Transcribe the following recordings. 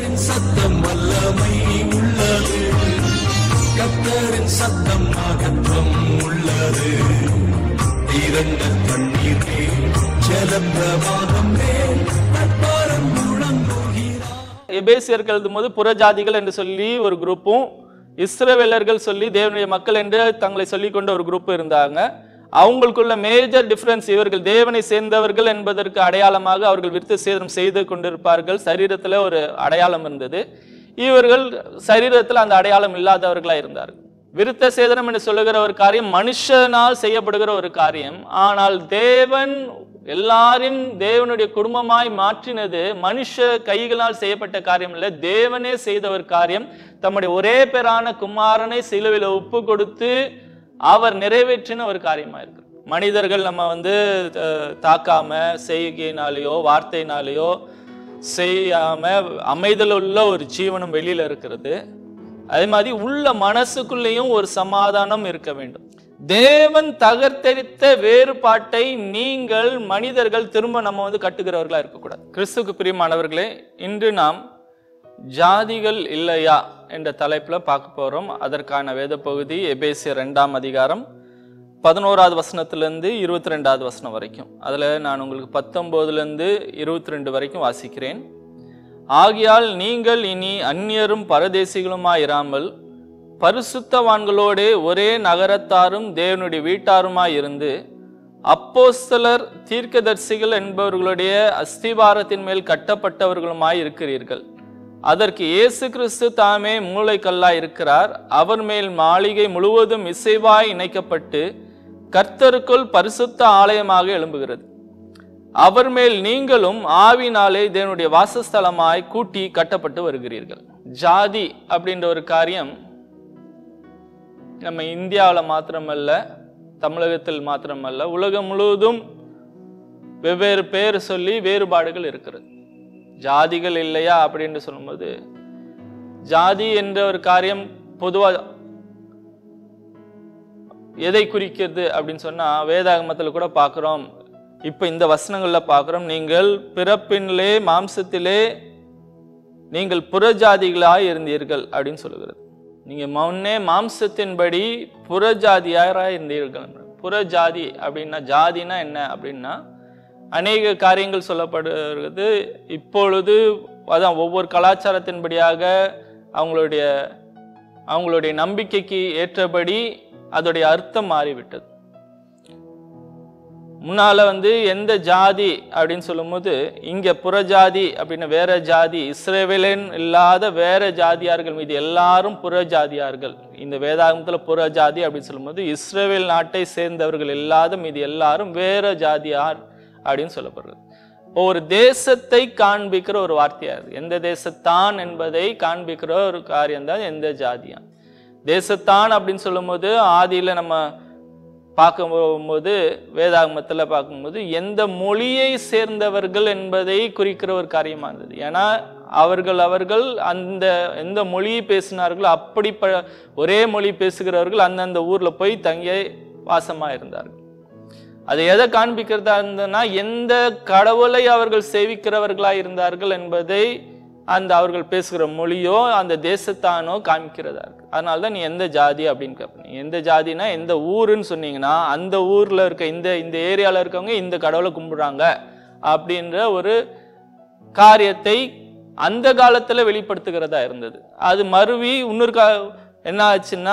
கர்த்தரின் சத்தம் வல்லமை உள்ளது, கர்த்தரின் சத்தம் மகத்துவம் உள்ளது. திரண்ட தண்ணீர் மேல் ஜலப்பிரவாகம் மேல் தட்பாரம் முழங்குகிறார். எபேசியர்கள் எழுதும் போது புறஜாதிகள் என்று சொல்லி ஒரு குரூப்பும், இஸ்ரவேலர்கள் சொல்லி தேவனுடைய மக்கள் என்று தங்களை சொல்லிக் கொண்ட ஒரு குரூப் இருந்தாங்க. அவங்களுக்குள்ள மேஜர் டிஃபரன்ஸ், இவர்கள் தேவனை சேர்ந்தவர்கள் என்பதற்கு அடையாளமாக அவர்கள் விருத்த சேதனம் செய்து கொண்டிருப்பார்கள். சரீரத்தில் ஒரு அடையாளம் இருந்தது. இவர்கள் சரீரத்தில் அந்த அடையாளம் இல்லாதவர்களா இருந்தார்கள். விருத்த சேதனம் என்று சொல்லுகிற ஒரு காரியம் மனுஷனால் செய்யப்படுகிற ஒரு காரியம். ஆனால் தேவன் எல்லாரையும் தேவனுடைய குடும்பமாய் மாற்றினது மனுஷ கைகளால் செய்யப்பட்ட காரியம் இல்லை, தேவனே செய்த ஒரு காரியம். தம்முடைய ஒரே பேரான குமாரனை சிலுவையில் ஒப்பு கொடுத்து அவர் நிறைவேற்றின ஒரு காரியமா இருக்கு. மனிதர்கள் நம்ம தாக்காம செய்கையினாலேயோ வார்த்தையினாலேயோ செய்யாம அமைதல் உள்ள ஒரு ஜீவனம் வெளியில இருக்கிறது. அதே மாதிரி உள்ள மனசுக்குள்ளேயும் ஒரு சமாதானம் இருக்க வேண்டும். தேவன் தகர்த்தெரித்த வேறுபாட்டை நீங்கள் மனிதர்கள் திரும்ப நம்ம கட்டுகிறவர்களா இருக்கக்கூடாது. கிறிஸ்துவுக்கு பிரியமானவர்களே, இன்று நாம் ஜாதிகள் இல்லையா என்ற தலைப்புல பார்க்க போறோம். அதற்கான வேத பகுதி எபேசியர் 2ஆம் அதிகாரம் 11வது வசனத்திலிருந்து 22வது வசனம் வரைக்கும். அதுல நான் உங்களுக்கு 19லிருந்து 22 வரைக்கும் வாசிக்கிறேன். ஆகையால் நீங்கள் இனி அந்நியரும் பரதேசிகளுமாயிராமல் பரிசுத்தவான்களோடு ஒரே நகரத்தாரும் தேவனுடைய வீட்டாருமாய் இருந்து அப்போஸ்தலர் தீர்க்கதரிசிகள் என்பவர்களுடைய அஸ்திபாரத்தின் மேல் கட்டப்பட்டவர்களுமாய் இருக்கிறீர்கள். அதற்கு இயேசு கிறிஸ்து தாமே மூளைக்கல்லாய் இருக்கிறார். அவர் மேல் மாளிகை முழுவதும் இசைவாய் இணைக்கப்பட்டு கர்த்தருக்குள் பரிசுத்த ஆலயமாக எழும்புகிறது. அவர் மேல் நீங்களும் ஆவினாலே தேவனுடைய வாசஸ்தலமாய் கூட்டி கட்டப்பட்டு வருகிறீர்கள். ஜாதி அப்படின்ற ஒரு காரியம் நம்ம இந்தியாவில் மாத்திரமல்ல, தமிழகத்தில் மாத்திரமல்ல, உலகம் முழுவதும் வெவ்வேறு பேர் சொல்லி வேறுபாடுகள் இருக்கிறது. ஜாதிகள் இல்லையா அப்படின்னு சொல்லும்போது, ஜாதி என்ற ஒரு காரியம் பொதுவாக எதை குறிக்கிறது அப்படின்னு சொன்னா, வேதாகமத்தில் கூட பார்க்கிறோம். இப்ப இந்த வசனங்கள்ல பார்க்கிறோம், நீங்கள் பிறப்பினிலே மாம்சத்திலே நீங்கள் புறஜாதிகளாய் இருந்தீர்கள் அப்படின்னு சொல்லுகிறது. நீங்க முன்னே மாம்சத்தின்படி புறஜாதியாராய் இருந்தீர்கள். புறஜாதி அப்படின்னா, ஜாதினா என்ன அப்படின்னா அநேக காரியங்கள் சொல்லப்படுகிறது. இப்பொழுது அதான் ஒவ்வொரு கலாச்சாரத்தின்படியாக அவங்களுடைய நம்பிக்கைக்கு ஏற்றபடி அதோடைய அர்த்தம் மாறிவிட்டது. முன்னால எந்த ஜாதி அப்படின்னு சொல்லும்போது, இங்க புறஜாதி அப்படின்னு வேற ஜாதி, இஸ்ரவேலன் இல்லாத வேற ஜாதியார்கள் மீது எல்லாரும் புறஜாதியார்கள். இந்த வேதாகமத்துல புறஜாதி அப்படின்னு சொல்லும்போது இஸ்ரவேல் நாட்டை சேர்ந்தவர்கள் இல்லாத மீது எல்லாரும் வேற ஜாதியார் அப்படின்னு சொல்லப்படுறது. ஒரு தேசத்தை காண்பிக்கிற ஒரு வார்த்தையா இருக்கு. எந்த தேசத்தான் என்பதை காண்பிக்கிற ஒரு காரியம் தான் எந்த ஜாதியா. தேசத்தான் அப்படின்னு சொல்லும் போது ஆதியில நம்ம பார்க்கும்போது, வேதாகமத்துல பார்க்கும்போது எந்த மொழியை சேர்ந்தவர்கள் என்பதை குறிக்கிற ஒரு காரியமா இருந்தது. ஏன்னா அவர்கள் அந்த எந்த மொழியை பேசினார்களோ அப்படி ஒரே மொழி பேசுகிறவர்கள் அந்தந்த ஊர்ல போய் தங்கி வாசமா இருந்தார்கள். அது எதை காண்பிக்கிறதா இருந்ததுன்னா, எந்த கடவுளை அவர்கள் சேவிக்கிறவர்களா இருந்தார்கள் என்பதை அந்த அவர்கள் பேசுகிற மொழியோ அந்த தேசத்தானோ காமிக்கிறதா இருக்கு. அதனாலதான் நீ எந்த ஜாதி அப்படின்னு கேட்பீங்க. எந்த ஜாதினா எந்த ஊருன்னு சொன்னீங்கன்னா, அந்த ஊர்ல இருக்க இந்த ஏரியால இருக்கவங்க இந்த கடவுளை கும்பிடுறாங்க அப்படின்ற ஒரு காரியத்தை அந்த காலத்துல வெளிப்படுத்துகிறதா இருந்தது. அது மறுவி இன்னொரு என்ன ஆச்சுன்னா,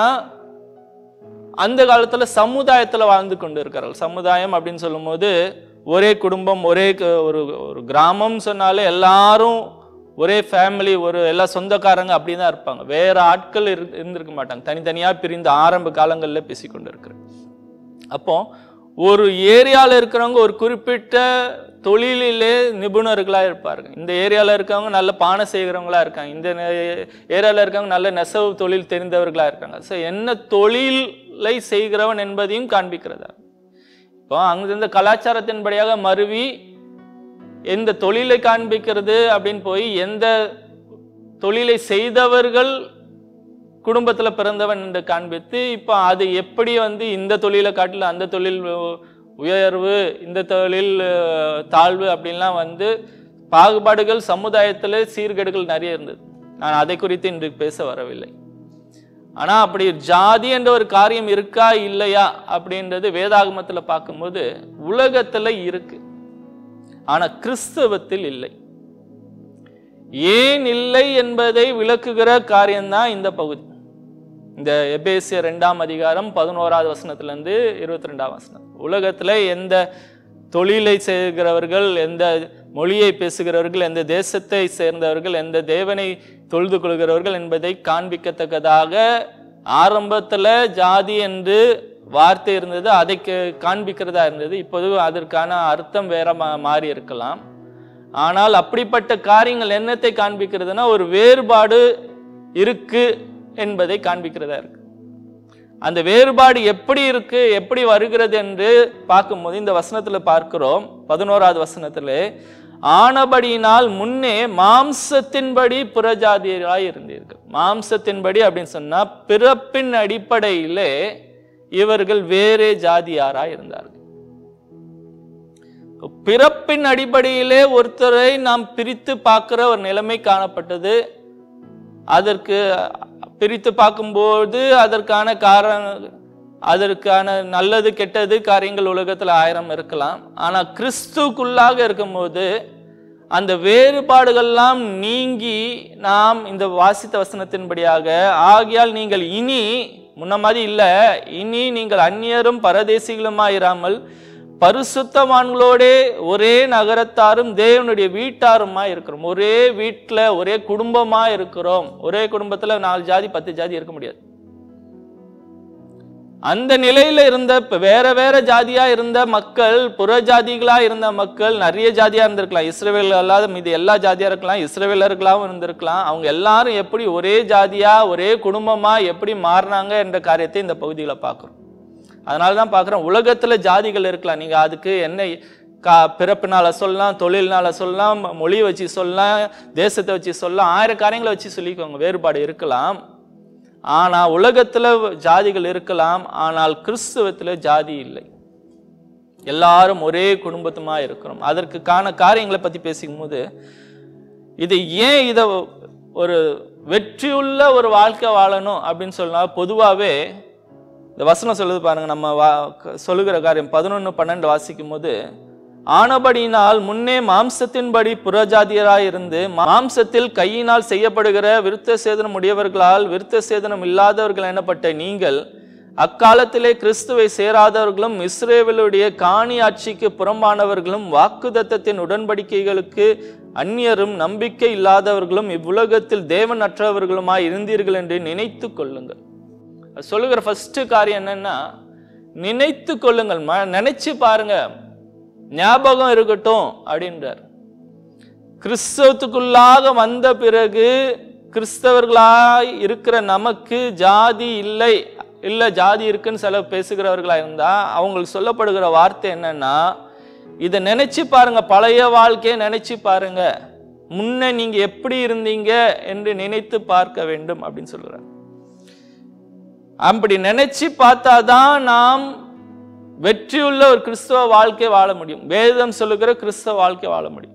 அந்த காலத்துல சமுதாயத்துல வாழ்ந்து கொண்டு இருக்கிறார்கள். சமுதாயம் அப்படின்னு சொல்லும் போது ஒரே குடும்பம், ஒரே ஒரு கிராமம் சொன்னாலே எல்லாரும் ஒரே ஃபேமிலி, எல்லா சொந்தக்காரங்க அப்படின்னு தான் இருப்பாங்க. வேற ஆட்கள் இருந்திருக்க மாட்டாங்க. தனித்தனியா பிரிந்து ஆரம்ப காலங்கள்ல பேசிக்கொண்டு இருக்கிறேன். அப்போ ஒரு ஏரியால இருக்கிறவங்க ஒரு குறிப்பிட்ட தொழிலிலே நிபுணர்களா இருப்பார்கள். இந்த ஏரியால இருக்கவங்க நல்ல பானை செய்கிறவங்களா இருக்காங்க, இந்த ஏரியால இருக்கவங்க நல்ல நெசவு தொழில் தெரிந்தவர்களா இருக்காங்க. ஸோ என்ன தொழிலை செய்கிறவன் என்பதையும் காண்பிக்கிறதா. இப்போ அங்கிருந்த கலாச்சாரத்தின்படியாக மருவி எந்த தொழிலை காண்பிக்கிறது அப்படின்னு போய் எந்த தொழிலை செய்தவர்கள் குடும்பத்துல பிறந்தவன் என்று காண்பித்து, இப்போ அது எப்படி இந்த தொழிலை காட்டில அந்த தொழில் உயர்வு, இந்த தொழில் தாழ்வு அப்படின்லாம் பாகுபாடுகள் சமுதாயத்தில் சீர்கேடுகள் நிறைய இருந்தது. நான் அதை குறித்து இன்று பேச வரவில்லை. ஆனா அப்படி ஜாதி என்ற ஒரு காரியம் இருக்கா இல்லையா அப்படின்றது வேதாகமத்தில் பார்க்கும்போது உலகத்துல இருக்கு, ஆனா கிறிஸ்தவத்தில் இல்லை. ஏன் இல்லை என்பதை விளக்குகிற காரியம்தான் இந்த பகுதி. இந்த எபேசியர் 2ஆம் அதிகாரம் 11வது வசனத்திலிருந்து 22ஆம் வசனம். உலகத்துல எந்த தொழிலை செய்கிறவர்கள், எந்த மொழியை பேசுகிறவர்கள், எந்த தேசத்தை சேர்ந்தவர்கள், எந்த தேவனை தொழுது கொள்கிறவர்கள் என்பதை காண்பிக்கத்தக்கதாக ஆரம்பத்துல ஜாதி என்று வார்த்தை இருந்தது, அதை காண்பிக்கிறதா இருந்தது. இப்போது அதற்கான அர்த்தம் வேற மாறி இருக்கலாம். ஆனால் அப்படிப்பட்ட காரியங்கள் என்னத்தை காண்பிக்கிறதுனா ஒரு வேறுபாடு இருக்கு என்பதை காண்பிக்கிறதா இருக்கு. அந்த வேறுபாடு எப்படி இருக்கு, எப்படி வருகிறது என்று பார்க்கும்போது இந்த வசனத்துல பார்க்கிறோம். 11வது வசனத்துல, ஆனபடியினால் முன்னே மாம்சத்தின்படி புறஜாதியராய் இருந்தீர்கள். மாம்சத்தின்படி அப்படின்னு சொன்னா பிறப்பின் அடிப்படையிலே இவர்கள் வேறே ஜாதியாராய் இருந்தார்கள். பிறப்பின் அடிப்படையிலே ஒருத்தரை நாம் பிரித்து பார்க்கிற ஒரு நிலைமை காணப்பட்டது. அதற்கு பிரித்து பார்க்கும்போது அதற்கான அதற்கான நல்லது கெட்டது காரியங்கள் உலகத்துல 1000 இருக்கலாம். ஆனா கிறிஸ்துக்குள்ளாக இருக்கும்போது அந்த வேறுபாடுகள்லாம் நீங்கி நாம் இந்த வாசித்த வசனத்தின்படியாக, ஆகியால் நீங்கள் இனி முன்ன மாதிரி இல்ல, இனி நீங்கள் அந்நியரும் பரதேசிகளுமாயிராமல் பரிசுத்தவான்களோடே ஒரே நகரத்தாரும் தேவனுடைய வீட்டாருமா இருக்கிறோம். ஒரே வீட்டுல ஒரே குடும்பமா இருக்கிறோம். ஒரே குடும்பத்துல 4 ஜாதி 10 ஜாதி இருக்க முடியாது. அந்த நிலையில இருந்த வேற வேற ஜாதியா இருந்த மக்கள், புறஜாதிகளா இருந்த மக்கள், நிறைய ஜாதியா இருந்திருக்கலாம். இஸ்ரவேல் அல்லாத மீது எல்லா ஜாதியா இருக்கலாம், இஸ்ரவேலர்களாகவும் இருந்திருக்கலாம். அவங்க எல்லாரும் எப்படி ஒரே ஜாதியா ஒரே குடும்பமா எப்படி மாறினாங்க என்ற காரியத்தை இந்த பகுதியில பார்க்கிறோம். அதனாலதான் பார்க்கிறோம், உலகத்துல ஜாதிகள் இருக்கலாம். நீங்க அதுக்கு என்ன பிறப்பினால சொல்லலாம், தொழில்னால சொல்லலாம், மொழி வச்சு சொல்லலாம், தேசத்தை வச்சு சொல்லலாம், 1000 காரியங்களை வச்சு சொல்லிக்கோங்க, வேறுபாடு இருக்கலாம். ஆனா உலகத்துல ஜாதிகள் இருக்கலாம், ஆனால் கிறிஸ்துவத்துல ஜாதி இல்லை. எல்லாரும் ஒரே குடும்பத்துமா இருக்கிறோம். அதற்கான காரியங்களை பத்தி பேசும்போது இது ஏன் இத ஒரு வெற்றியுள்ள ஒரு வாழ்க்கை வாழணும் அப்படின்னு சொன்னா, பொதுவாகவே இந்த வசனம் சொல்லுது பாருங்க, நம்ம சொல்லுகிற காரியம் 11-12 வாசிக்கும் போது, ஆனபடியினால் முன்னே மாம்சத்தின்படி புறஜாதியராய் இருந்து மாம்சத்தில் கையினால் செய்யப்படுகிற விருத்த சேதனம் உடையவர்களால் விருத்த சேதனம் இல்லாதவர்கள் எனப்பட்ட நீங்கள் அக்காலத்திலே கிறிஸ்துவை சேராதவர்களும் இஸ்ரவேலுடைய காணி ஆட்சிக்கு புறம்பானவர்களும் வாக்குத்தத்தத்தின் உடன்படிக்கைகளுக்கு அந்நியரும் நம்பிக்கை இல்லாதவர்களும் இவ்வுலகத்தில் தேவன் அற்றவர்களுமாய் இருந்தீர்கள் என்று நினைத்து கொள்ளுங்கள். சொல்லுகிற ஃபர்ஸ்ட் காரியம் என்னன்னா, நினைத்து கொள்ளுங்கள், நினைச்சு பாருங்க, ஞாபகம் இருக்கட்டும் அப்படின்றார். கிறிஸ்தவத்துக்குள்ளாக வந்த பிறகு கிறிஸ்தவர்களாய் இருக்கிற நமக்கு ஜாதி இல்லை, இல்ல ஜாதி இருக்குன்னு சில பேசுகிறவர்களா இருந்தா அவங்களுக்கு சொல்லப்படுகிற வார்த்தை என்னன்னா, இதை நினைச்சு பாருங்க, பழைய வாழ்க்கையை நினைச்சு பாருங்க, முன்ன நீங்க எப்படி இருந்தீங்க என்று நினைத்து பார்க்க வேண்டும் அப்படின்னு சொல்றார். அப்படி நினைச்சு பார்த்தாதான் நாம் வெற்றியுள்ள ஒரு கிறிஸ்தவ வாழ்க்கை வாழ முடியும். வேதம் சொல்லுகிற கிறிஸ்தவ வாழ்க்கை வாழ முடியும்.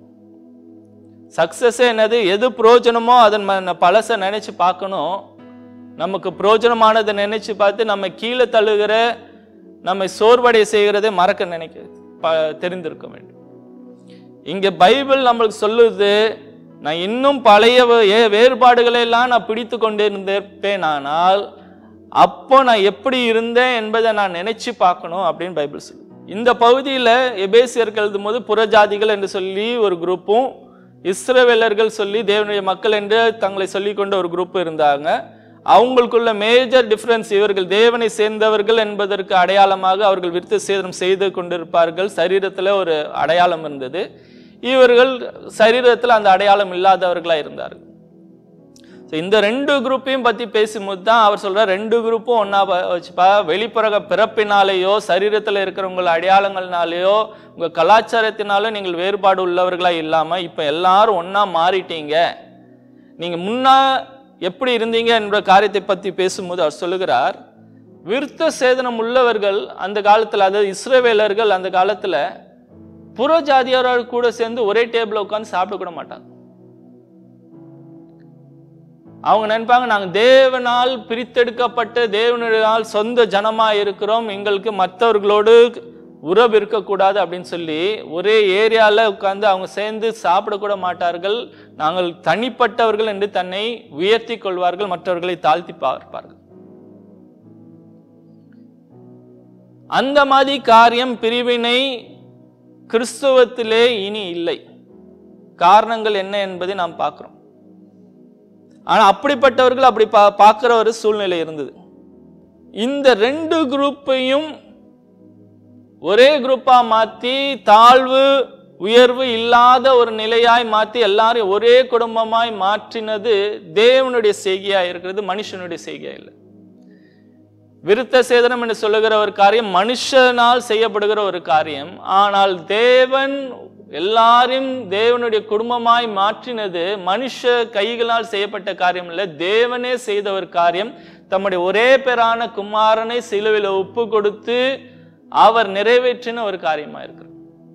சக்சஸ் என்னது, எது பிரயோஜனமோ அதன் பழச நினைச்சு பார்க்கணும். நமக்கு பிரயோஜனமானதை நினைச்சு பார்த்து நம்ம கீழே தள்ளுகிற, நம்மை சோர்வடைய செய்கிறதை மறக்க தெரிந்திருக்க வேண்டும். இங்க பைபிள் நம்மளுக்கு சொல்லுது, நான் இன்னும் பழைய வேறுபாடுகளை எல்லாம் நான் பிடித்து கொண்டே இருந்திருப்பேன், ஆனால் அப்போ நான் எப்படி இருந்தேன் என்பதை நான் நினைச்சு பார்க்கணும் அப்படின்னு பைபிள் சொல்லு. இந்த பகுதியில் எபேசியர்கள் எழுதும் போது புறஜாதிகள் என்று சொல்லி ஒரு குரூப்பும், இஸ்ரவேலர்கள் சொல்லி தேவனுடைய மக்கள் என்று தங்களை சொல்லி கொண்ட ஒரு குரூப் இருந்தாங்க. அவங்களுக்குள்ள மேஜர் டிஃபரன்ஸ், இவர்கள் தேவனை சேர்ந்தவர்கள் என்பதற்கு அடையாளமாக அவர்கள் விருத்த சேதனம் செய்து கொண்டிருப்பார்கள். சரீரத்தில் ஒரு அடையாளம் இருந்தது. இவர்கள் சரீரத்தில் அந்த அடையாளம் இல்லாதவர்களா இருந்தார்கள். இந்த 2 குரூப்பையும் பத்தி பேசும்போது தான் அவர் சொல்ற, 2 குரூப்பும் ஒன்னா வச்சுப்பா. வெளிப்புற பிறப்பினாலேயோ சரீரத்தில் இருக்கிறவங்க அடையாளங்கள்னாலேயோ உங்க கலாச்சாரத்தினாலோ நீங்கள் வேறுபாடு உள்ளவர்களா இல்லாம இப்ப எல்லாரும் ஒன்னா மாறிட்டீங்க. நீங்க முன்னா எப்படி இருந்தீங்க என்ற காரியத்தை பத்தி பேசும்போது அவர் சொல்லுகிறார், விருத்த சேதனம் உள்ளவர்கள் அந்த காலத்துல, அதாவது இஸ்ரவேலர்கள் அந்த காலத்துல புற ஜாதியாரோடு கூட சேர்ந்து ஒரே டேபிள் உட்கார்ந்து சாப்பிட கூட மாட்டாங்க. அவங்க நினைப்பாங்க, நாங்க தேவனால் பிரித்தெடுக்கப்பட்ட தேவனால் சொந்த ஜனமா இருக்கிறோம், எங்களுக்கு மற்றவர்களோடு உறவு இருக்கக்கூடாது அப்படின்னு சொல்லி ஒரே ஏரியால உட்கார்ந்து அவங்க சேர்ந்து சாப்பிடக்கூட மாட்டார்கள். நாங்கள் தனிப்பட்டவர்கள் என்று தன்னை உயர்த்தி கொள்வார்கள், மற்றவர்களை தாழ்த்தி பார்ப்பார்கள். அந்த மாதிரி காரியம் பிரிவினை கிறிஸ்துவத்திலே இனி இல்லை. காரணங்கள் என்ன என்பதை நாம் பார்க்கிறோம். ஆனா அப்படிப்பட்டவர்கள் அப்படி பார்க்கிற ஒரு சூழ்நிலை இருந்தது. இந்த ரெண்டு குரூப்பையும் ஒரே குரூப்பா மாத்தி தாழ்வு உயர்வு இல்லாத ஒரு நிலையாய் மாத்தி எல்லாரும் ஒரே குடும்பமாய் மாற்றினது தேவனுடைய செய்கையா இருக்கிறது, மனுஷனுடைய செய்கையா இல்லை. விருத்த சேதனம் என்று சொல்லுகிற ஒரு காரியம் மனுஷனால் செய்யப்படுகிற ஒரு காரியம். ஆனால் தேவன் எல்லாரும் தேவனுடைய குடும்பமாய் மாற்றினது மனுஷ கைகளால் செய்யப்பட்ட காரியம் இல்லை, தேவனே செய்த ஒரு காரியம். தம்முடைய ஒரே பேரான குமாரனை சிலுவையில் ஒப்பு கொடுத்து அவர் நிறைவேற்றின ஒரு காரியமா இருக்கு.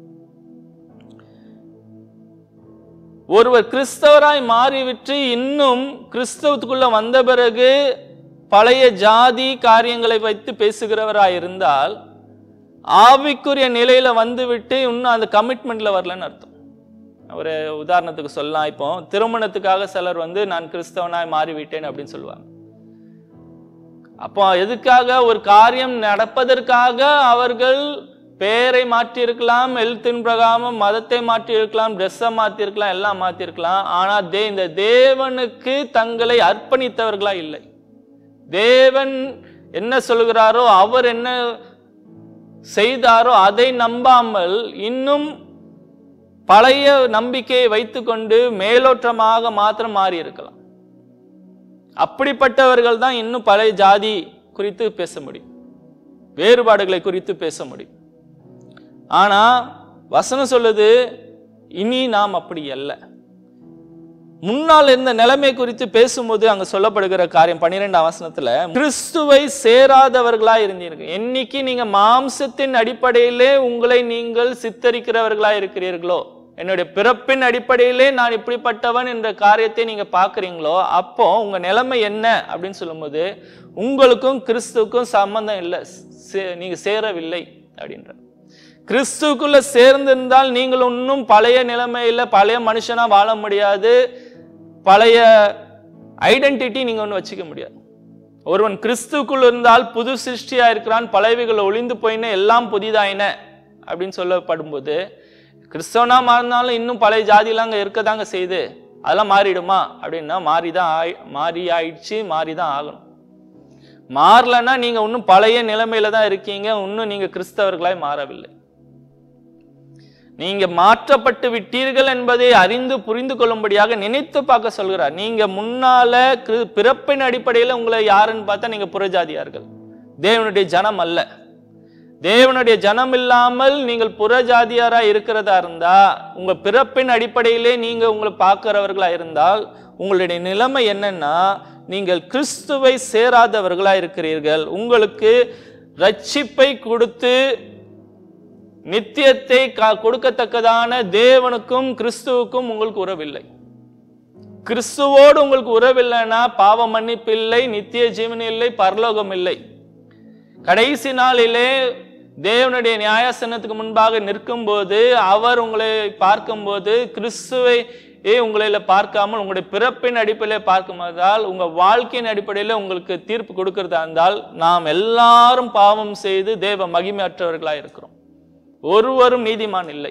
ஒருவர் கிறிஸ்தவராய் மாறிவிட்டு இன்னும் கிறிஸ்தவத்துக்குள்ள வந்த பிறகு பழைய ஜாதி காரியங்களை வைத்து பேசுகிறவராய் இருந்தால் ஆவிக்குரிய நிலையில வந்துவிட்டு இன்னும் அந்த கமிட்மெண்ட்ல வரலன்னு அர்த்தம். ஒரு உதாரணத்துக்கு சொல்லலாம், இப்போ திருமணத்துக்காக சிலர் நான் கிறிஸ்தவனாய் மாறிவிட்டேன் அப்படின்னு சொல்லுவாங்க. அப்போ எதுக்காக? ஒரு காரியம் நடப்பதற்காக அவர்கள் பேரை மாற்றி இருக்கலாம், எழுத்தின் பிரகாரம் மதத்தை மாற்றி இருக்கலாம், ட்ரெஸ்ஸை மாற்றி இருக்கலாம், எல்லாம் மாற்றி இருக்கலாம். ஆனா இந்த தேவனுக்கு தங்களை அர்ப்பணித்தவர்களா இல்லை. தேவன் என்ன சொல்கிறாரோ, அவர் என்ன செய்தாரோ அதை நம்பாமல் இன்னும் பழைய நம்பிக்கையை வைத்துக்கொண்டு மேலோற்றமாக மாத்திரம் மாறி இருக்கலாம். அப்படிப்பட்டவர்கள் தான் இன்னும் பழைய ஜாதி குறித்து பேச முடியும், வேறுபாடுகளை குறித்து பேச முடியும். ஆனா வசனம் சொல்லுது, இனி நாம் அப்படி அல்ல. முன்னால் இருந்த நிலைமை குறித்து பேசும்போது அங்க சொல்லப்படுகிற காரியம் 12ஆம் வசனத்துல, கிறிஸ்துவை சேராதவர்களா இருந்தீர்கள். என்னைக்கு நீங்க மாம்சத்தின் அடிப்படையிலே உங்களை நீங்கள் சித்தரிக்கிறவர்களா இருக்கிறீர்களோ, என்னுடைய பிறப்பின் அடிப்படையிலே நான் இப்படிப்பட்டவன் என்ற காரியத்தை நீங்க பாக்குறீங்களோ, அப்போ உங்க நிலைமை என்ன அப்படின்னு சொல்லும்போது, உங்களுக்கும் கிறிஸ்துவுக்கும் சம்பந்தம் இல்லை, நீங்க சேரவில்லை அப்படின்ற. கிறிஸ்துக்குள்ள சேர்ந்திருந்தால் நீங்கள் இன்னும் பழைய நிலைமையில பழைய மனுஷனா வாழ முடியாது, பழைய ஐடென்டிட்டி நீங்க ஒண்ணு வச்சுக்க முடியாது. ஒருவன் கிறிஸ்துக்குள் இருந்தால் புது சிருஷ்டியா இருக்கிறான், பழையவைகள் ஒளிந்து போயின எல்லாம் புதிதாயின அப்படின்னு சொல்லப்படும் போது, கிறிஸ்தவனா மாறினாலும் இன்னும் பழைய ஜாதியெல்லாம் அங்க இருக்கதாங்க செய்யுது, அதெல்லாம் மாறிடுமா அப்படின்னா மாறி ஆயிடுச்சு, மாறிதான் ஆகணும். மாறலன்னா நீங்க இன்னும் பழைய நிலைமையில தான் இருக்கீங்க, இன்னும் நீங்க கிறிஸ்தவர்களாய் மாறவில்லை. நீங்க மாற்றப்பட்டு விட்டீர்கள் என்பதை அறிந்து புரிந்து கொள்ளும்படியாக நினைத்து பார்க்க சொல்கிறார். நீங்க முன்னால பிறப்பின் அடிப்படையில் உங்களை யாருன்னு பார்த்தா நீங்க புறஜாதியார்கள், தேவனுடைய ஜனம் அல்ல. தேவனுடைய ஜனம் இல்லாமல் நீங்கள் புறஜாதியாரா இருக்கிறதா இருந்தா, உங்க பிறப்பின் அடிப்படையிலே நீங்க உங்களை பார்க்கிறவர்களா இருந்தால் உங்களுடைய நிலைமை என்னன்னா, நீங்கள் கிறிஸ்துவை சேராதவர்களா இருக்கிறீர்கள். உங்களுக்கு ரட்சிப்பை கொடுத்து நித்தியத்தை கொடுக்கத்தக்கதான தேவனுக்கும் கிறிஸ்துவுக்கும் உங்களுக்கு உறவில்லை. கிறிஸ்துவோடு உங்களுக்கு உறவில்லைன்னா பாவ மன்னிப்பு இல்லை, நித்திய ஜீவன் இல்லை, பரலோகம் இல்லை. கடைசி நாளிலே தேவனுடைய நியாயாசனத்துக்கு முன்பாக நிற்கும் போது அவர் உங்களை பார்க்கும்போது கிறிஸ்துவை உங்களை பார்க்காமல் உங்களுடைய பிறப்பின் அடிப்படையில் பார்க்கும்போதால் உங்க வாழ்க்கையின் அடிப்படையில் உங்களுக்கு தீர்ப்பு கொடுக்கிறதா இருந்தால், நாம் எல்லாரும் பாவம் செய்து தேவ மகிமையற்றவர்களாக இருக்கிறோம், ஒருவரும் நீதிமான் இல்லை.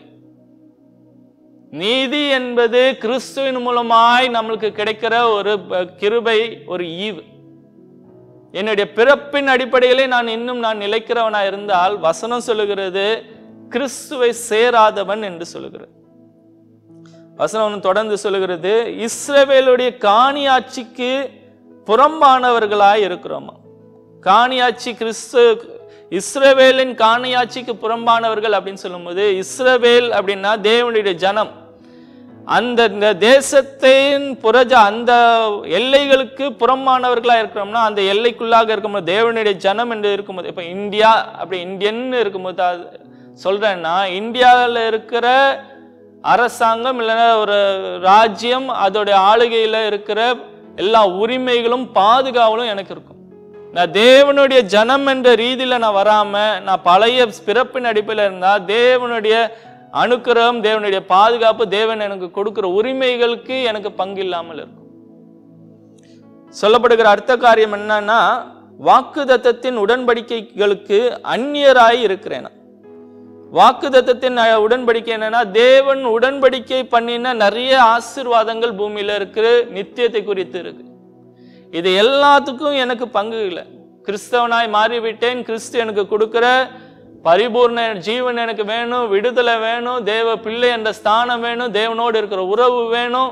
நீதி என்பது கிறிஸ்துவின் மூலமாய் நம்மளுக்கு கிடைக்கிற ஒரு கிருபை, ஒரு ஈவு. என்னுடைய பிறப்பின் அடிப்படையிலே நான் இன்னும் நிலைக்கிறவனா இருந்தால் வசனம் சொல்லுகிறது கிறிஸ்துவை சேராதவன் என்று சொல்லுகிறது. வசனம் தொடர்ந்து சொல்லுகிறது, இஸ்ரவேலுடைய காணியாட்சிக்கு புறம்பானவர்களாய் இருக்கிறோமா. காணியாட்சி இஸ்ரவேலின் காணியாட்சிக்கு புறம்பானவர்கள் அப்படின்னு சொல்லும்போது, இஸ்ரவேல் அப்படின்னா தேவனுடைய ஜனம். அந்த தேசத்தின் அந்த எல்லைகளுக்கு புறம்பானவர்களா இருக்கிறோம்னா, அந்த எல்லைக்குள்ளாக இருக்கும்போது தேவனுடைய ஜனம் என்று இருக்கும்போது, இப்ப இந்தியா அப்படி இந்தியன் இருக்கும்போது சொல்றேன்னா, இந்தியாவில் இருக்கிற அரசாங்கம் இல்லைன்னா ஒரு ராஜ்யம் அதோடைய ஆளுகையில் இருக்கிற எல்லா உரிமைகளும் பாதுகாவலும் எனக்கு இருக்கும். நான் தேவனுடைய ஜனம் என்ற ரீதியில் நான் வராம நான் பழைய பிறப்பின் அடிப்படையில் இருந்தா தேவனுடைய அனுக்கிரகம், தேவனுடைய பாதுகாப்பு, தேவன் எனக்கு கொடுக்கிற உரிமைகளுக்கு எனக்கு பங்கு இல்லாமல் இருக்கும். சொல்லப்படுகிற அர்த்த காரியம் என்னன்னா, வாக்குத்தத்தத்தின் உடன்படிக்கைகளுக்கு அந்நியராய் இருக்கிறேன். வாக்குத்தத்தத்தின் உடன்படிக்கை என்னன்னா, தேவன் உடன்படிக்கை பண்ணின நிறைய ஆசீர்வாதங்கள் பூமியில இருக்கிற நித்தியத்தை குறித்து இருக்கு. இது எல்லாத்துக்கும் எனக்கு பங்கு இல்லை. கிறிஸ்தவனாய் மாறிவிட்டேன், கிறிஸ்து எனக்கு கொடுக்கிற பரிபூர்ண ஜீவன் எனக்கு வேணும், விடுதலை வேணும், தேவ பிள்ளை என்ற ஸ்தானம் வேணும், தேவனோடு இருக்கிற உறவு வேணும்,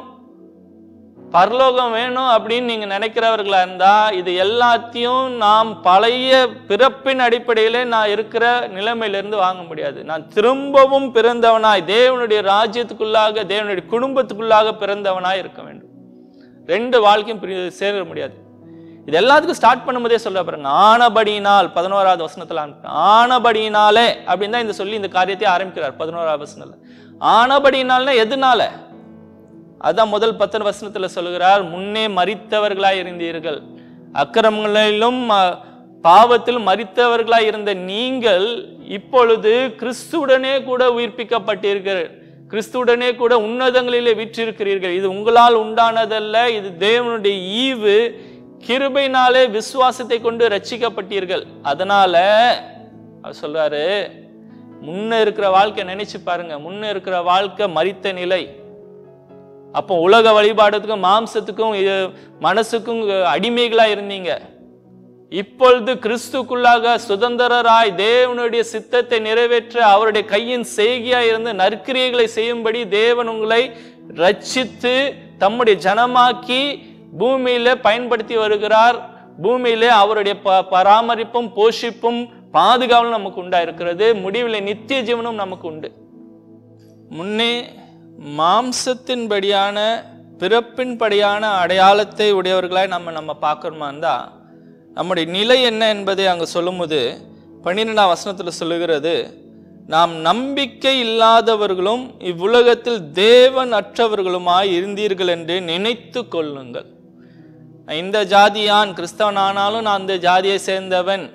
பரலோகம் வேணும் அப்படின்னு நீங்க நினைக்கிறவர்களா இருந்தா இது எல்லாத்தையும் நாம் பழைய பிறப்பின் அடிப்படையிலே நான் இருக்கிற நிலைமையிலிருந்து வாங்க முடியாது. நான் திரும்பவும் பிறந்தவனாய் தேவனுடைய ராஜ்யத்துக்குள்ளாக, தேவனுடைய குடும்பத்துக்குள்ளாக பிறந்தவனாய் இருக்க வேண்டும். ரெண்டு வாழ்க்கையும் சேர முடியாது. இது எல்லாத்துக்கும் ஸ்டார்ட் பண்ணும்போதே சொல்ல பாருங்க, ஆனபடியினால் 11வது வசனத்துல ஆனபடியினாலே அப்படின்னு தான் இந்த சொல்லி இந்த காரியத்தை ஆரம்பிக்கிறார். 11வது வசனத்துல ஆனபடியினால்னா எதுனால? அதான் முதல் 10 வசனத்துல சொல்லுகிறார், முன்னே மரித்தவர்களாய் இருந்தீர்கள், அக்கிரமங்களிலும் பாவத்திலும் மரித்தவர்களாய் இருந்த நீங்கள் இப்பொழுது கிறிஸ்துவுடனே கூட உயிர்ப்பிக்கப்பட்டீர்கள், கிறிஸ்துவுடனே கூட உன்னதங்களிலே வீற்றிருக்கிறீர்கள். இது உங்களால் உண்டானதல்ல, இது தேவனுடைய ஈவு, கிருபையினாலே விசுவாசத்தை கொண்டு ரட்சிக்கப்பட்டீர்கள். அதனால அவர் சொல்றாரு, முன்ன இருக்கிற வாழ்க்கை நினைச்சு பாருங்க. முன்ன இருக்கிற வாழ்க்கை மரித்த நிலை. அப்போ உலக வழிபாடுக்கும் மாம்சத்துக்கும் மனசுக்கும் அடிமைகளா இருந்தீங்க. இப்பொழுது கிறிஸ்துக்குள்ளாக சுதந்திரராய் தேவனுடைய சித்தத்தை நிறைவேற்ற அவருடைய கையின் செய்கையா இருந்து நற்கிரியைகளை செய்யும்படி தேவன் உங்களை ரட்சித்து தம்முடைய ஜனமாக்கி பூமியில பயன்படுத்தி வருகிறார். பூமியிலே அவருடைய பராமரிப்பும் போஷிப்பும் பாதுகாவலும் நமக்கு உண்டா இருக்கிறது. முடிவில் நித்திய ஜீவனும் நமக்கு உண்டு. முன்னே மாம்சத்தின்படியான பிறப்பின்படியான அடையாளத்தை உடையவர்களாய் நம்ம பார்க்கணுமா இருந்தா நம்முடைய நிலை என்ன என்பதை அங்கு சொல்லும்போது 12ஆம் வசனத்துல சொல்லுகிறது, நாம் நம்பிக்கை இல்லாதவர்களும் இவ்வுலகத்தில் தேவன் அற்றவர்களுமாய் இருந்தீர்கள் என்று நினைத்து கொள்ளுங்கள். இந்த ஜாதியான் கிறிஸ்தவன் ஆனாலும் நான் அந்த ஜாதியை சேர்ந்தவன்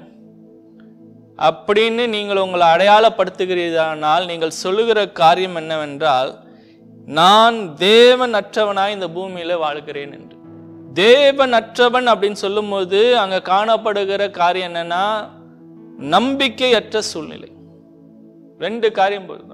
அப்படின்னு நீங்கள் உங்களை அடையாளப்படுத்துகிறீர்களானால் நீங்கள் சொல்லுகிற காரியம் என்னவென்றால், நான் தேவன் அற்றவனாய் இந்த பூமியில வாழ்கிறேன் என்று. தேவன் அற்றவன் அப்படின்னு சொல்லும் போது அங்க காணப்படுகிற காரியம் என்னன்னா, நம்பிக்கையற்ற சூழ்நிலை. ரெண்டு காரியம் போதும்.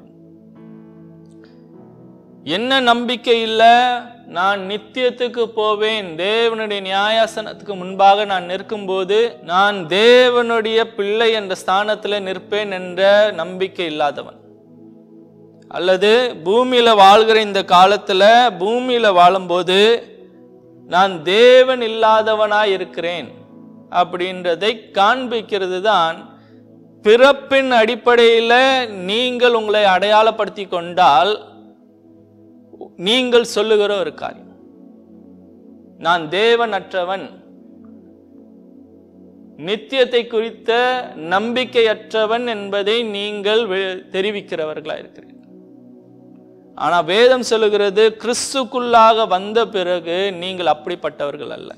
என்ன நம்பிக்கை இல்லை? நான் நித்தியத்துக்கு போவேன், தேவனுடைய நியாயாசனத்துக்கு முன்பாக நான் நிற்கும் போது நான் தேவனுடைய பிள்ளை என்ற ஸ்தானத்தில் நிற்பேன் என்ற நம்பிக்கை இல்லாதவன். அல்லது பூமியில வாழ்கிற இந்த காலத்துல பூமியில வாழும்போது நான் தேவன் இல்லாதவனாய் இருக்கிறேன் அப்படின்றதை காண்பிக்கிறது தான் பிறப்பின் அடிப்படையில் நீங்கள் உங்களை அடையாளப்படுத்தி கொண்டால் நீங்கள் சொல்லுகிற ஒரு காரியம், நான் தேவன் அற்றவன், நித்தியத்தை குறித்த நம்பிக்கையற்றவன் என்பதை நீங்கள் தெரிவிக்கிறவர்களா இருக்கிறீர்கள். ஆனா வேதம் சொல்லுகிறது, கிறிஸ்துக்குள்ளாக வந்த பிறகு நீங்கள் அப்படிப்பட்டவர்கள் அல்ல.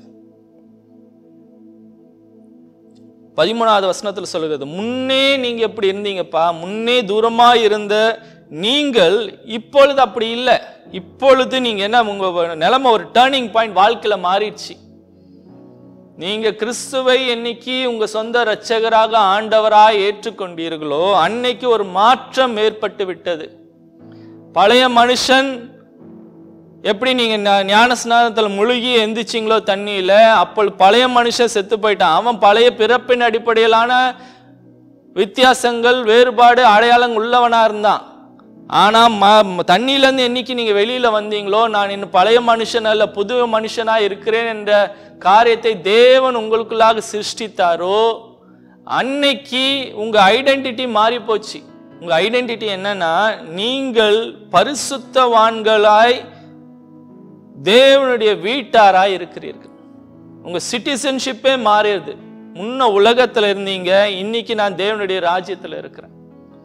13வது வசனத்தில் சொல்லுகிறது, முன்னே நீங்க எப்படி இருந்தீங்கப்பா, முன்னே தூரமா இருந்த நீங்கள் இப்பொழுது அப்படி இல்லை. இப்பொழுது நீங்க என்ன, உங்க நிலைமை ஒரு டர்னிங் பாயிண்ட், வாழ்க்கையில மாறிடுச்சு. நீங்க கிறிஸ்துவை என்னைக்கு உங்க சொந்த இரட்சகராக ஆண்டவராய் ஏற்றுக்கொண்டீர்களோ அன்னைக்கு ஒரு மாற்றம் ஏற்பட்டு விட்டது. பழைய மனுஷன் எப்படி நீங்க ஞான ஸ்நானத்தில் முழுகி எந்திரிச்சிங்களோ தண்ணியில, அப்போ பழைய மனுஷன் செத்து போயிட்டான். அவன் பழைய பிறப்பின் அடிப்படையிலான வித்தியாசங்கள், வேறுபாடு, அடையாளங்கள் உள்ளவனா இருந்தான். ஆனா தண்ணியிலேருந்து என்னைக்கு நீங்க வெளியில வந்தீங்களோ, நான் இன்னும் பழைய மனுஷன் அல்ல புது மனுஷனா இருக்கிறேன் என்ற காரியத்தை தேவன் உங்களுக்குள்ளாக சிருஷ்டித்தாரோ அன்னைக்கு உங்க ஐடென்டிட்டி மாறி போச்சு. உங்க ஐடென்டிட்டி என்னன்னா, நீங்கள் பரிசுத்தவான்களாய் தேவனுடைய வீட்டாராய் இருக்கிறீர்கள். உங்க சிட்டிசன்ஷிப்பே மாறிடுது. முன்ன உலகத்துல இருந்தீங்க, இன்னைக்கு நான் தேவனுடைய ராஜ்யத்துல இருக்கிறேன்.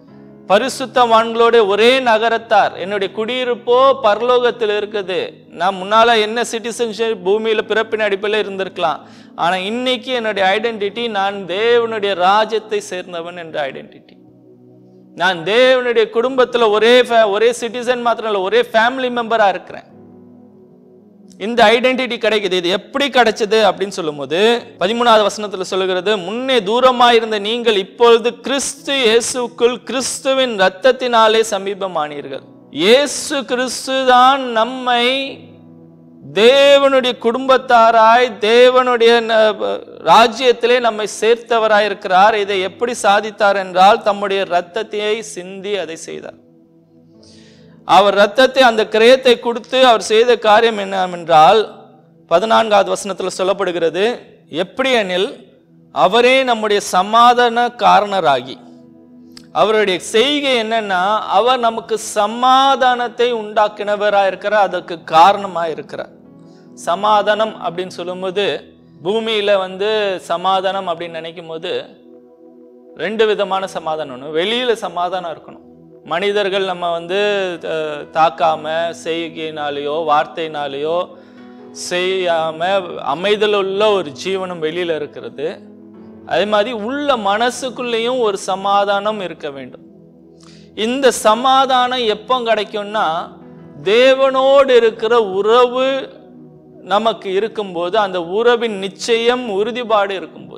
பரிசுத்தவான்களோட ஒரே நகரத்தார். என்னுடைய குடியிருப்போ பரலோகத்தில் இருக்குது. நான் முன்னால என்ன சிட்டிசன்ஷிப் பூமியில பிறப்பின் அடிப்படையில் இருந்திருக்கலாம். ஆனா இன்னைக்கு என்னுடைய ஐடென்டிட்டி நான் தேவனுடைய ராஜ்யத்தை சேர்ந்தவன் என்ற ஐடென்டிட்டி. நான் தேவனுடைய குடும்பத்துல ஒரே சிட்டிசன் மாத்திரம் இல்ல, ஒரே ஃபேமிலி மெம்பரா இருக்கிறேன். இந்த ஐடென்டிட்டி கிடைக்குது. இது எப்படி கிடைச்சது அப்படின்னு சொல்லும் போது 13வது வசனத்துல சொல்லுகிறது, முன்னே தூரமாயிருந்த நீங்கள் இப்பொழுது கிறிஸ்து இயேசுக்குள் கிறிஸ்துவின் இரத்தத்தினாலே சமீபமானீர்கள். இயேசு கிறிஸ்து தான் நம்மை தேவனுடைய குடும்பத்தாராய் தேவனுடைய ராஜ்யத்திலே நம்மை சேர்த்தவராய் இருக்கிறார். இதை எப்படி சாதித்தார் என்றால் தம்முடைய இரத்தத்தை சிந்தி அதை செய்தார். அவர் இரத்தத்தை, அந்த கிரயத்தை கொடுத்து அவர் செய்த காரியம் என்னவென்றால் 14வது வசனத்தில் சொல்லப்படுகிறது, எப்படி எனில் அவரே நம்முடைய சமாதான காரணராகி. அவருடைய செய்கை என்னன்னா, அவர் நமக்கு சமாதானத்தை உண்டாக்கினவராக இருக்கிறார், அதற்கு காரணமாக இருக்கிறார். சமாதானம் அப்படின்னு சொல்லும்போது, பூமியில சமாதானம் அப்படின்னு நினைக்கும் போது 2 விதமான சமாதானம். ஒன்று, வெளியில சமாதானம் இருக்கணும். மனிதர்கள் நம்ம தாக்காம செய்கையினாலேயோ வார்த்தையினாலேயோ செய்யாம அமைதல் உள்ள ஒரு ஜீவனம் வெளியில இருக்கிறது. அதே மாதிரி உள்ள மனசுக்குள்ளேயும் ஒரு சமாதானம் இருக்க வேண்டும். இந்த சமாதானம் எப்போ கிடைக்கும்னா, தேவனோடு இருக்கிற உறவு நமக்கு இருக்கும்போது, அந்த உறவின் நிச்சயம் உறுதிப்பாடு இருக்கும்போது.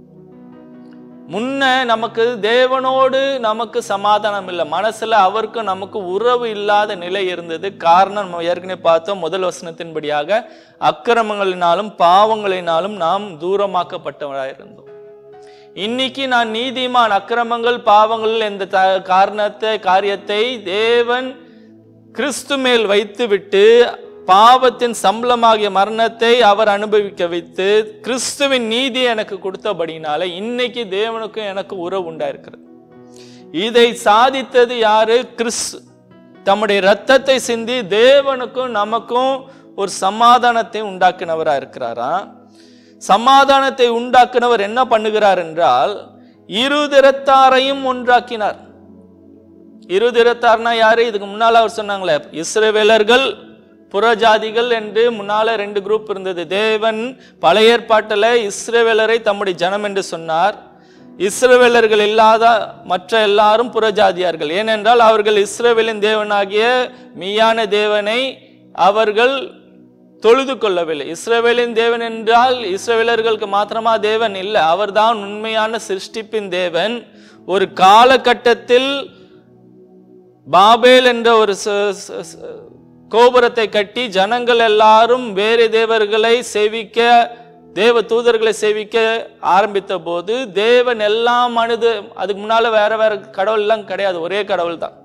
முன்ன நமக்கு தேவனோடு நமக்கு சமாதானம் இல்லை, மனசுல அவருக்கும் நமக்கு உறவு இல்லாத நிலை இருந்தது. காரணம் நம்ம ஏற்கனவே பார்த்தோம், முதல் வசனத்தின்படியாக அக்கிரமங்களினாலும் பாவங்களினாலும் நாம் தூரமாக்கப்பட்டவராக இருந்தோம். இன்னைக்கு நான் நீதிமான், அக்கிரமங்கள் பாவங்கள் என்ற காரியத்தை தேவன் கிறிஸ்து மேல் வைத்து விட்டு பாவத்தின் சம்பளமாகிய மரணத்தை அவர் அனுபவிக்க வைத்து கிறிஸ்துவின் நீதி எனக்கு கொடுத்தபடினால இன்னைக்கு தேவனுக்கும் எனக்கு உறவு உண்டாயிருக்கிறது. இதை சாதித்தது யாரு? கிறிஸ்து தம்முடைய இரத்தத்தை சிந்தி தேவனுக்கும் நமக்கும் ஒரு சமாதானத்தை உண்டாக்கினவரா இருக்கிறாரா. சமாதானத்தை உண்டாக்கினவர் என்ன பண்ணுகிறார் என்றால், இருதிறத்தாரையும் ஒன்றாக்கினார். இருதிறத்தார்னா யாரு? இதுக்கு முன்னால அவர் சொன்னாங்களே, இஸ்ரவேலர்கள் புறஜாதிகள் என்று முன்னால 2 குரூப் இருந்தது. தேவன் பழைய ஏற்பாட்டில் இஸ்ரவேலரை தம்முடைய ஜனம் என்று சொன்னார். இஸ்ரவேலர்கள் இல்லாத மற்ற எல்லாரும் புறஜாதியார்கள். ஏனென்றால் அவர்கள் இஸ்ரவேலின் தேவனாகிய மெய்யான தேவனை அவர்கள் தொழுது கொள்ளவில்லை. இஸ்ரவேலின் தேவன் என்றால் இஸ்ரவேலர்களுக்கு மாத்திரமா தேவன் இல்லை, அவர்தான் உண்மையான சிருஷ்டிப்பின் தேவன். ஒரு காலகட்டத்தில் பாபேல் என்ற ஒரு கோபுரத்தை கட்டி ஜனங்கள் எல்லாரும் வேறு தேவர்களை சேவிக்க, தேவ தூதர்களை சேவிக்க ஆரம்பித்த போது தேவன் எல்லாம் அதுக்கு முன்னால வேற வேற கடவுள் எல்லாம் கிடையாது, ஒரே கடவுள் தான்.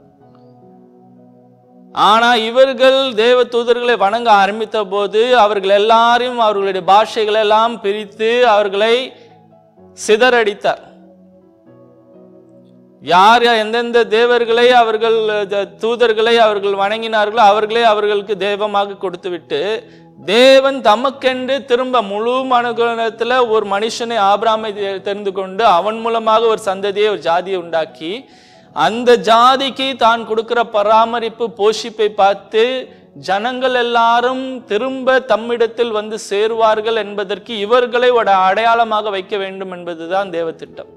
ஆனா இவர்கள் தேவ தூதர்களை வணங்க ஆரம்பித்த போது அவர்கள் எல்லாரையும் அவர்களுடைய பாஷைகளை எல்லாம் பிரித்து அவர்களை சிதறடித்தார். யார் எந்தெந்த தேவர்களை அவர்கள் தூதர்களை அவர்கள் வணங்கினார்களோ அவர்களே அவர்களுக்கு தெய்வமாக கொடுத்து விட்டு, தேவன் தமக்கென்று திரும்ப முழு மனுகுலத்தில் ஒரு மனுஷனை ஆபிரகாமை தெரிந்து கொண்டு அவன் மூலமாக ஒரு சந்ததியை, ஒரு ஜாதியை உண்டாக்கி அந்த ஜாதிக்கு தான் கொடுக்கிற பராமரிப்பு போஷிப்பை பார்த்து ஜனங்கள் எல்லாரும் திரும்ப தம்மிடத்தில் சேருவார்கள் என்பதற்கு இவர்களை ஒரு அடையாளமாக வைக்க வேண்டும் என்பதுதான் தேவ திட்டம்.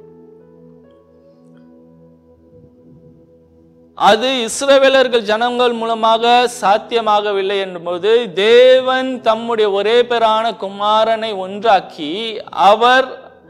அது இஸ்ரவேலர்கள் ஜனங்கள் மூலமாக சாத்தியமாகவில்லை என்பது தேவன் தம்முடைய ஒரே பேரான குமாரனை ஒன்றாக்கி அவர்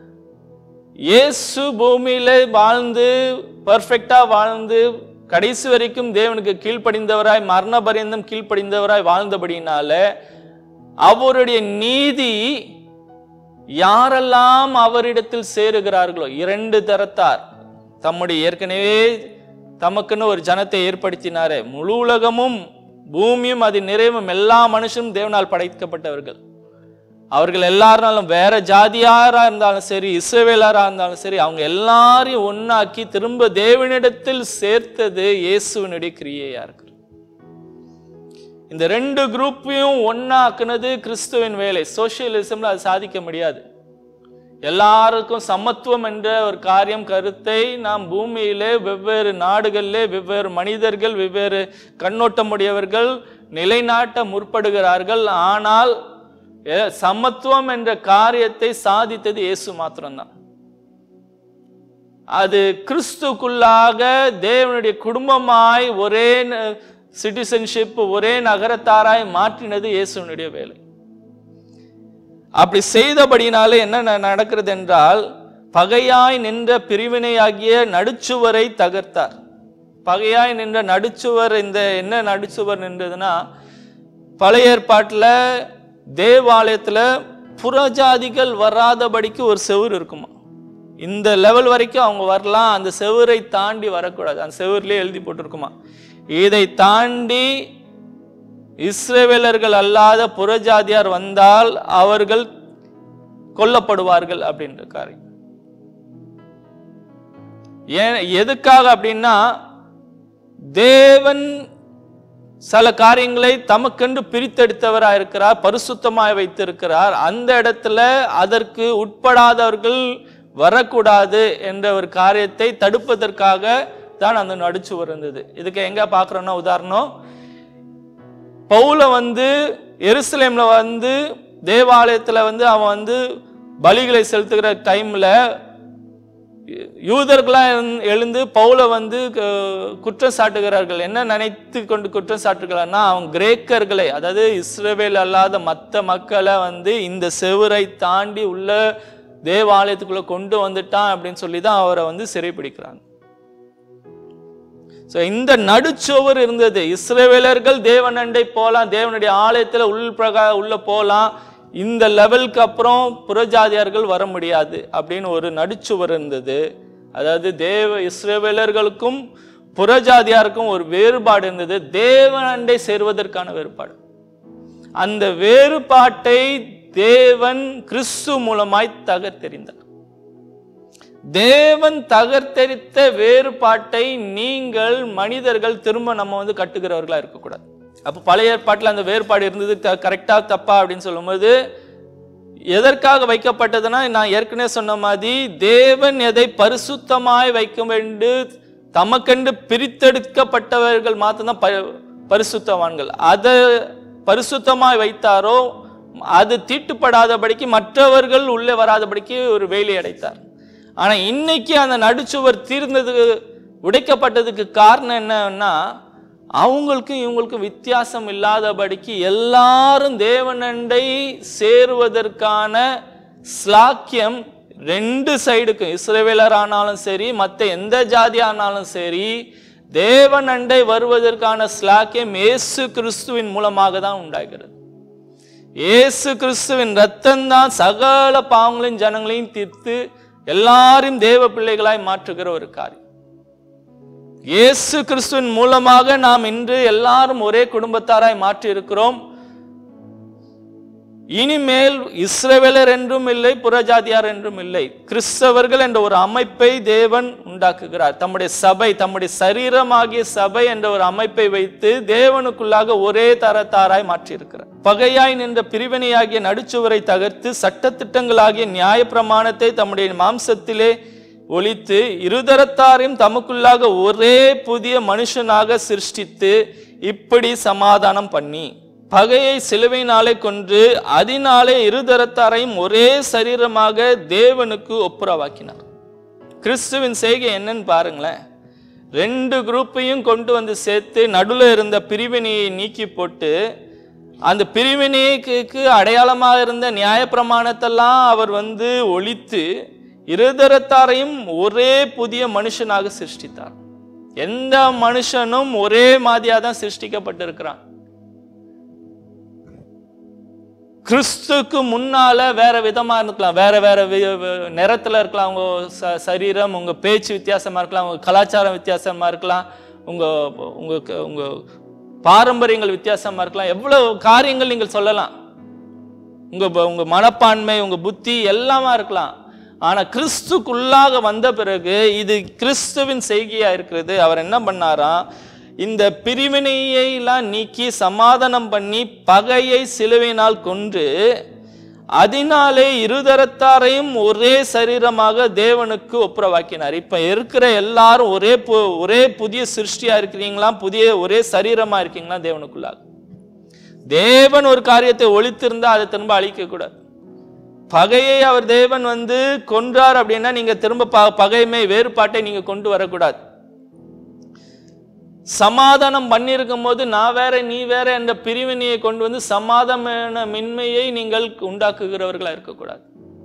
இயேசு பூமியில வாழ்ந்து பர்ஃபெக்டா வாழ்ந்து கடைசி வரைக்கும் தேவனுக்கு கீழ்ப்படிந்தவராய் மரண பரியந்தம் கீழ்ப்படிந்தவராய் வாழ்ந்தபடினால அவருடைய நீதி யாரெல்லாம் அவரிடத்தில் சேருகிறார்களோ, 2 தரத்தார், தம்முடைய ஏற்கனவே தமக்குன்னு ஒரு ஜனத்தை ஏற்படுத்தினாரே, முழு உலகமும் பூமியும் அது நிறைவும் எல்லா மனுஷனும் தேவனால் படைக்கப்பட்டவர்கள். அவர்கள் எல்லாரும் வேற ஜாதியாரா இருந்தாலும் சரி, இஸ்ரவேலரா இருந்தாலும் சரி, அவங்க எல்லாரையும் ஒன்னாக்கி திரும்ப தேவனிடத்தில் சேர்த்தது இயேசுவினுடைய கிரியையா இருக்கு. இந்த 2 குரூப்பையும் ஒன்னாக்குனது கிறிஸ்துவின் வேலை. சோசியலிசம்ல அது சாதிக்க முடியாது. எல்லாருக்கும் சமத்துவம் என்ற ஒரு காரியம் கருத்தை நாம் பூமியிலே வெவ்வேறு நாடுகளிலே வெவ்வேறு மனிதர்கள் வெவ்வேறு கண்ணோட்டமுடையவர்கள் நிலைநாட்ட முற்படுகிறார்கள். ஆனால் சமத்துவம் என்ற காரியத்தை சாதித்தது இயேசு மாத்திரம்தான். அது கிறிஸ்துக்குள்ளாக தேவனுடைய குடும்பமாய் ஒரே சிட்டிசன்ஷிப் ஒரே நகரத்தாராய் மாற்றினது இயேசுனுடைய வேலை. அப்படி செய்தபடினாலே என்ன நடக்கிறது என்றால், பகையாய் நின்ற பிரிவினையாகிய நடுச்சுவரை தகர்த்தார். பகையாய் நின்ற நடுச்சுவர், இந்த என்ன நடுச்சுவர் நின்றதுன்னா, பழைய ஏற்பாட்டில் தேவாலயத்தில் புறஜாதிகள் வராதபடிக்கு ஒரு செவுர் இருக்குமா. இந்த லெவல் வரைக்கும் அவங்க வரலாம், அந்த செவுரை தாண்டி வரக்கூடாது. அந்த செவுர்லேயே எழுதி போட்டிருக்குமா, இதை தாண்டி இஸ்ரவேலர்கள் அல்லாத புறஜாதியார் வந்தால் அவர்கள் கொல்லப்படுவார்கள் அப்படின்ற காரியம். எதுக்காக அப்படின்னா, தேவன் சில காரியங்களை தமக்கென்று பிரித்தெடுத்தவராக இருக்கிறார், பரிசுத்தமாய் வைத்திருக்கிறார். அந்த இடத்துல அதற்கு உட்படாதவர்கள் வரக்கூடாது என்ற ஒரு காரியத்தை தடுப்பதற்காக தான் அந்த நடுச்சுவர் இருந்தது. இதுக்கு எங்க பார்க்குறோன்னா, உதாரணம், பவுல எருசலேம்ல தேவாலயத்துல அவன் பலிகளை செலுத்துகிற டைம்ல யூதர்களா எழுந்து பவுல குற்றம் சாட்டுகிறார்கள். என்ன நினைத்து கொண்டு குற்றம் சாட்டுகிறார்னா, அவன் கிரேக்கர்களை, அதாவது இஸ்ரவேல் அல்லாத மற்ற மக்களை இந்த செவுரை தாண்டி உள்ள தேவாலயத்துக்குள்ள கொண்டு வந்துட்டான் அப்படின்னு சொல்லி தான் அவரை சிறைப்பிடிக்கிறாங்க. இந்த நடுச்சுவர் இருந்தது. இஸ்ரவேலர்கள் தேவனண்டை போலாம், தேவனுடைய ஆலயத்துல உள்ள போலாம், இந்த லெவலுக்கு அப்புறம் புறஜாதியார்கள் வர முடியாது அப்படின்னு ஒரு நடுச்சுவர் இருந்தது. அதாவது இஸ்ரவேலர்களுக்கும் புறஜாதியாருக்கும் ஒரு வேறுபாடு இருந்தது, தேவனண்டை சேருவதற்கான வேறுபாடு. அந்த வேறுபாட்டை தேவன் கிறிஸ்து மூலமாய் தகர்த்தெறிந்தார். தேவன் தகர்த்தெரித்த வேறுபாட்டை நீங்கள் மனிதர்கள் திரும்ப நம்ம கட்டுகிறவர்களா இருக்கக்கூடாது. அப்ப பழைய ஏற்பாட்டில் அந்த வேறுபாடு இருந்தது, கரெக்டா தப்பா அப்படின்னு சொல்லும்போது எதற்காக வைக்கப்பட்டதுன்னா, நான் ஏற்கனவே சொன்ன மாதிரி தேவன் எதை பரிசுத்தமாய் வைக்க வேண்டும், தமக்கென்று பிரித்தெடுக்கப்பட்டவர்கள் மாத்திரம்தான் பரிசுத்தவான்கள். அதை பரிசுத்தமாய் வைத்தாரோ அது தீட்டுப்படாதபடிக்கு மற்றவர்கள் உள்ளே வராதபடிக்கு ஒரு வேலி அடைத்தார். ஆனா இன்னைக்கு அந்த நடுச்சுவர் தீர்ந்ததுக்கு உடைக்கப்பட்டதுக்கு காரணம் என்னன்னா, அவங்களுக்கும் இவங்களுக்கும் வித்தியாசம் இல்லாதபடிக்கு எல்லாரும் தேவனண்டை சேருவதற்கான ஸ்லாக்கியம் ரெண்டு சைடுக்கும், இஸ்ரவேலர் ஆனாலும் சரி மற்ற எந்த ஜாதி ஆனாலும் சரி, தேவனண்டை வருவதற்கான ஸ்லாக்கியம் இயேசு கிறிஸ்துவின் மூலமாக தான் உண்டாகிறது. இயேசு கிறிஸ்துவின் ரத்தம் தான் சகல பாவங்களையும் ஜனங்களையும் தீர்த்து எல்லாரும் தேவ பிள்ளைகளாய் மாற்றுகிற ஒரு காரியம். இயேசு கிறிஸ்துவின் மூலமாக நாம் இன்று எல்லாரும் ஒரே குடும்பத்தாராய் மாற்றி இருக்கிறோம். இனிமேல் இஸ்ரவேலர் என்றும் இல்லை, புறஜாதியார் என்றும் இல்லை, கிறிஸ்தவர்கள் என்ற ஒரு அமைப்பை தேவன் உண்டாக்குகிறார். தம்முடைய சபை, தம்முடைய சரீரமாகிய சபை என்ற ஒரு அமைப்பை வைத்து தேவனுக்குள்ளாக ஒரே தரத்தாராய் மாற்றி இருக்கிறார். பகையாய் நின்ற பிரிவினையாகிய நடுச்சுவரை தகர்த்து சட்டத்திட்டங்களாகிய நியாய பிரமாணத்தை தம்முடைய மாம்சத்திலே ஒழித்து இருதரத்தாரையும் தமக்குள்ளாக ஒரே புதிய மனுஷனாக சிருஷ்டித்து இப்படி சமாதானம் பண்ணி பகையை சிலுவையினாலே கொன்று அதனாலே இருதரத்தாரையும் ஒரே சரீரமாக தேவனுக்கு ஒப்புரவாக்கினார். கிறிஸ்துவின் செய்கை என்னன்னு பாருங்களேன். ரெண்டு குரூப்பையும் கொண்டு சேர்த்து நடுவில் இருந்த பிரிவினையை நீக்கி போட்டு, அந்த பிரிவினைக்கு அடையாளமாக இருந்த நியாயப்பிரமாணத்தெல்லாம் அவர் ஒழித்து இருதரத்தாரையும் ஒரே புதிய மனுஷனாக சிருஷ்டித்தார். எந்த மனுஷனும் ஒரே மாதிரியாக தான் சிருஷ்டிக்கப்பட்டிருக்கிறான். கிறிஸ்துக்கு முன்னால வேற விதமா இருக்கலாம், வேற வேற நிறத்துல இருக்கலாம், உங்க சரீரம், உங்க பேச்சு வித்தியாசமா இருக்கலாம், உங்க கலாச்சாரம் வித்தியாசமா இருக்கலாம், உங்க உங்க உங்க பாரம்பரியங்கள் வித்தியாசமா இருக்கலாம், எவ்வளவு காரியங்கள் நீங்கள் சொல்லலாம், உங்க மனப்பான்மை, உங்க புத்தி எல்லாமா இருக்கலாம். ஆனா கிறிஸ்துக்குள்ளாக வந்த பிறகு இது கிறிஸ்துவின் செய்கையா இருக்கிறது. அவர் என்ன பண்ணாரா, இந்த பிரிவினையெல்லாம் நீக்கி சமாதானம் பண்ணி பகையை சிலுவையினால் கொன்று அதனாலே இருதரத்தாரையும் ஒரே சரீரமாக தேவனுக்கு ஒப்புரவாக்கினார். இப்ப இருக்கிற எல்லாரும் ஒரே புதிய சிருஷ்டியா இருக்கிறீங்களா, ஒரே சரீரமா இருக்கீங்களா தேவனுக்குள்ளாக. தேவன் ஒரு காரியத்தை ஒழித்திருந்தா அதை திரும்ப அழிக்க கூடாது. பகையை அவர் தேவன் கொன்றார் அப்படின்னா நீங்க திரும்ப பகைமை வேறுபாட்டை நீங்க கொண்டு வரக்கூடாது. சமாதானம் பண்ணியிருக்கும் போது நான் வேற நீ வேற என்ற பிரிவினையை கொண்டு சமாதான மின்மையை நீங்கள் உண்டாக்குகிறவர்களா இருக்கக்கூடாது.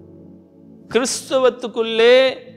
கிறிஸ்துவத்துக்குள்ளே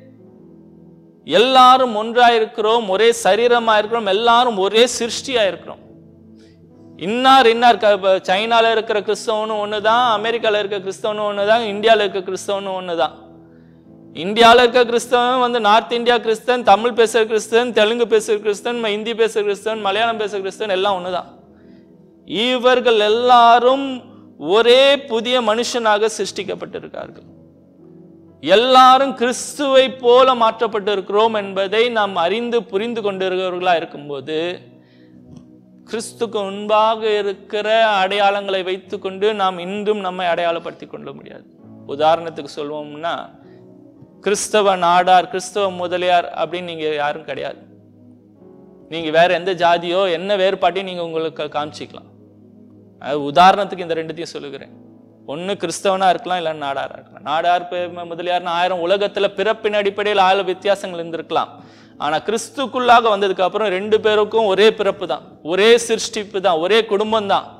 எல்லாரும் ஒன்றாயிருக்கிறோம், ஒரே சரீரமா இருக்கிறோம், எல்லாரும் ஒரே சிருஷ்டியா இருக்கிறோம். இன்னார் சைனால இருக்கிற கிறிஸ்தவனும் ஒண்ணுதான், அமெரிக்கால இருக்க கிறிஸ்தவனும் ஒண்ணுதான், இந்தியாவில் இருக்க கிறிஸ்தவனும் ஒண்ணுதான். இந்தியாவில் இருக்க கிறிஸ்தவன் நார்த் இந்தியா கிறிஸ்தவன், தமிழ் பேசுகிற கிறிஸ்தவன், தெலுங்கு பேசுகிற கிறிஸ்தவன், ஹிந்தி பேசுகிற கிறிஸ்தவன், மலையாளம் பேசுகிற கிறிஸ்தவன் எல்லாம் ஒண்ணுதான். இவர்கள் எல்லாரும் ஒரே புதிய மனுஷனாக சிருஷ்டிக்கப்பட்டிருக்கார்கள். எல்லாரும் கிறிஸ்துவை போல மாற்றப்பட்டு இருக்கிறோம் என்பதை நாம் அறிந்து புரிந்து கொண்டிருக்கிறவர்களா இருக்கும்போது கிறிஸ்துக்கு முன்பாக இருக்கிற அடையாளங்களை வைத்துக்கொண்டு நாம் இன்றும் நம்மை அடையாளப்படுத்திக் கொள்ள முடியாது. உதாரணத்துக்கு சொல்வோம்னா, கிறிஸ்தவ நாடார், கிறிஸ்தவ முதலியார் அப்படின்னு நீங்க யாரும் கிடையாது. நீங்க வேற எந்த ஜாதியோ என்ன வேறுபாட்டையும் நீங்க உங்களுக்கு காமிச்சிக்கலாம். உதாரணத்துக்கு இந்த ரெண்டுத்தையும் சொல்லுகிறேன். ஒன்னு கிறிஸ்தவனா இருக்கலாம், இல்ல நாடாரா இருக்கலாம். நாடார் முதலியார்னு 1000 உலகத்துல பிறப்பின் அடிப்படையில் 1000 வித்தியாசங்கள் இருந்திருக்கலாம். ஆனா கிறிஸ்துக்குள்ளாக வந்ததுக்கு அப்புறம் 2 பேருக்கும் ஒரே பிறப்பு தான், ஒரே சிருஷ்டிப்பு தான், ஒரே குடும்பம் தான்.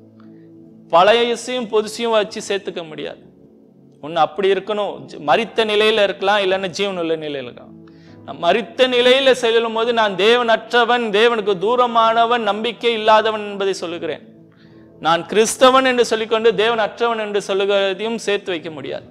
பழையசையும் புதுசையும் வச்சு சேர்த்துக்க முடியாது. ஒன்னு அப்படி இருக்கணும், மரித்த நிலையில இருக்கலாம், இல்லைன்னா ஜீவன் உள்ள நிலையில இருக்கலாம். மரித்த நிலையில செல்லும் போது நான் தேவனற்றவன், தேவனுக்கு தூரமானவன், நம்பிக்கை இல்லாதவன் என்பதை சொல்லுகிறேன். நான் கிறிஸ்தவன் என்று சொல்லிக்கொண்டு தேவன் அற்றவன் என்று சொல்லுகிறதையும் சேர்த்து வைக்க முடியாது.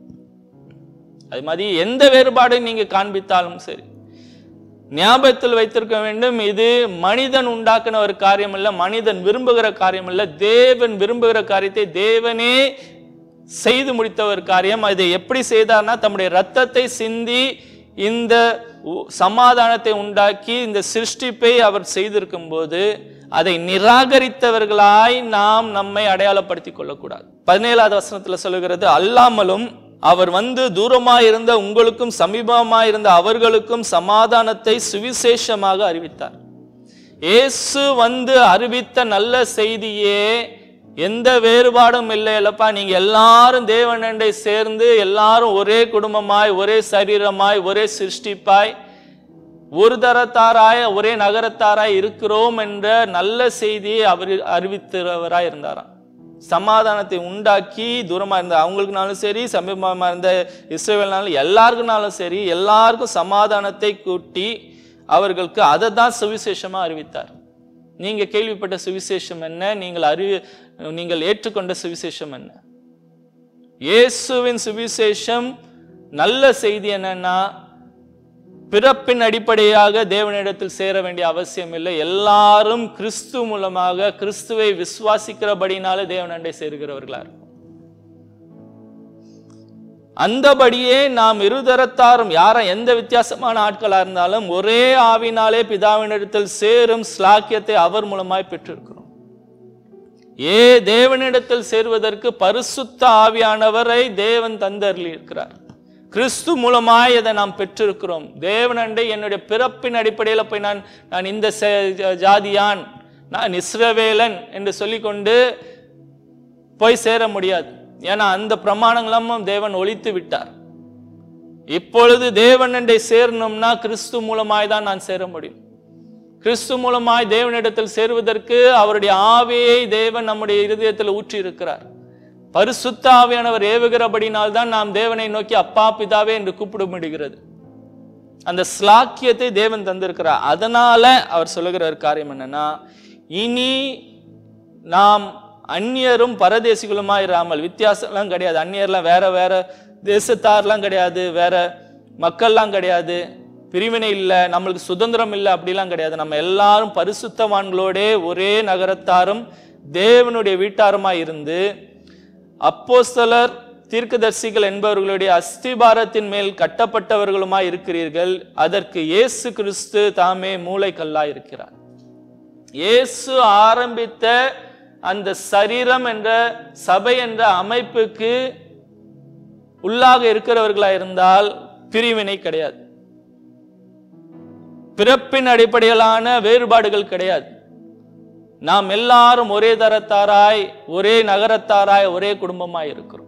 அது மாதிரி எந்த வேறுபாடை நீங்க காண்பித்தாலும் சரி, ஞாபகத்தில் வைத்திருக்க வேண்டும், இது மனிதன் உண்டாக்குன ஒரு காரியம் இல்ல, மனிதன் விரும்புகிற காரியம் இல்ல, தேவன் விரும்புகிற காரியத்தை தேவனே செய்து முடித்த ஒரு காரியம். அதை எப்படி செய்தார்னா, தம்முடைய ரத்தத்தை சிந்தி இந்த சமாதானத்தை உண்டாக்கி இந்த சிருஷ்டிப்பை அவர் செய்திருக்கும் போது அதை நிராகரித்தவர்களாய் நாம் நம்மை அடையாளப்படுத்திக் கொள்ளக்கூடாது. 17வது வசனத்துல சொல்லுகிறது, அல்லாமலும் அவர் தூரமாயிருந்த உங்களுக்கும் சமீபமாயிருந்த அவர்களுக்கும் சமாதானத்தை சுவிசேஷமாக அறிவித்தார். இயேசு அறிவித்த நல்ல செய்தியே எந்த வேறுபாடும் இல்லை இல்லப்பா, நீங்க எல்லாரும் தேவனண்டை சேர்ந்து எல்லாரும் ஒரே குடும்பமாய், ஒரே சரீரமாய், ஒரே சிருஷ்டிப்பாய், ஒரு தரத்தாராய், ஒரே நகரத்தாராய் இருக்கிறோம் என்ற நல்ல செய்தியை அவர் அறிவித்தவராய் இருந்தாராம். சமாதானத்தை உண்டாக்கி தூரமா இருந்த அவங்களுக்குனாலும் சரி, சமீபமா இருந்த இஸ்ரவேல்னாலும் எல்லாருக்குனாலும் சரி, எல்லாருக்கும் சமாதானத்தை கூட்டி அவர்களுக்கு அதை தான் சுவிசேஷமா அறிவித்தார். நீங்க கேள்விப்பட்ட சுவிசேஷம் என்ன? நீங்கள் ஏற்றுக்கொண்ட சுவிசேஷம் என்ன? இயேசுவின் சுவிசேஷம் நல்ல செய்தி என்னன்னா, பிறப்பின் அடிப்படையாக தேவனிடத்தில் சேர வேண்டிய அவசியம் இல்லை. எல்லாரும் கிறிஸ்து மூலமாக கிறிஸ்துவை விசுவாசிக்கிறபடினால தேவனண்டை சேர்கிறவர்களா இருக்கும். அந்தபடியே நாம் இருதரத்தாரும் எந்த வித்தியாசமான ஆட்களா இருந்தாலும் ஒரே ஆவினாலே பிதாவினிடத்தில் சேரும் ஸ்லாக்கியத்தை அவர் மூலமாய் பெற்றிருக்கிறோம். தேவனிடத்தில் சேர்வதற்கு பரிசுத்த ஆவியானவரை தேவன் தந்தருளி இருக்கிறார். கிறிஸ்து மூலமாய் இதை நாம் பெற்றிருக்கிறோம். தேவனண்டை என்னுடைய பிறப்பின் அடிப்படையில் போய் நான் இந்த ஜாதியான், நான் இஸ்ரவேலன் என்று சொல்லிக்கொண்டு போய் சேர முடியாது. ஏன்னா அந்த பிரமாணங்களும் தேவன் ஒழித்து விட்டார். இப்பொழுது தேவனண்டை சேரணும்னா கிறிஸ்து மூலமாய் தான் நான் சேர முடியும். கிறிஸ்து மூலமாய் தேவனிடத்தில் சேருவதற்கு அவருடைய ஆவியை தேவன் நம்முடைய இருதயத்தில் ஊற்றி இருக்கிறார். பரிசுத்த ஆவியானவர் ஏவுகிறபடினால் தான் நாம் தேவனை நோக்கி அப்பா பிதாவே என்று கூப்பிட முடிகிறது. அந்த ஸ்லாக்கியத்தை தேவன் தந்திருக்கிறார். அதனால அவர் சொல்லுகிற ஒரு காரியம் என்னன்னா, இனி நாம் அந்நியரும் பரதேசிகளுமா இராமல், வித்தியாசம்லாம் கிடையாது. அந்நியர்லாம் வேற வேற தேசத்தார்லாம் கிடையாது, வேற மக்கள்லாம் கிடையாது, பிரிவினை இல்லை, நம்மளுக்கு சுதந்திரம் இல்லை அப்படிலாம் கிடையாது. நம்ம எல்லாரும் பரிசுத்தவான்களோட ஒரே நகரத்தாரும் தேவனுடைய வீட்டாருமாய் இருந்து அப்போஸ்தலர் தீர்க்கதரிசிகள் என்பவர்களுடைய அஸ்திபாரத்தின் மேல் கட்டப்பட்டவர்களுமாய் இருக்கிறீர்கள். அதற்கு இயேசு கிறிஸ்து தாமே மூளைக்கல்லாய் இருக்கிறார். இயேசு ஆரம்பித்த அந்த சரீரம் என்ற சபை என்ற அமைப்புக்கு உள்ளாக இருக்கிறவர்களாக இருந்தால் பிரிவினை கிடையாது, பிறப்பின் அடிப்படையிலான வேறுபாடுகள் கிடையாது. நாம் எல்லாரும் ஒரே தரத்தாராய், ஒரே நகரத்தாராய், ஒரே குடும்பமாய் இருக்கிறோம்.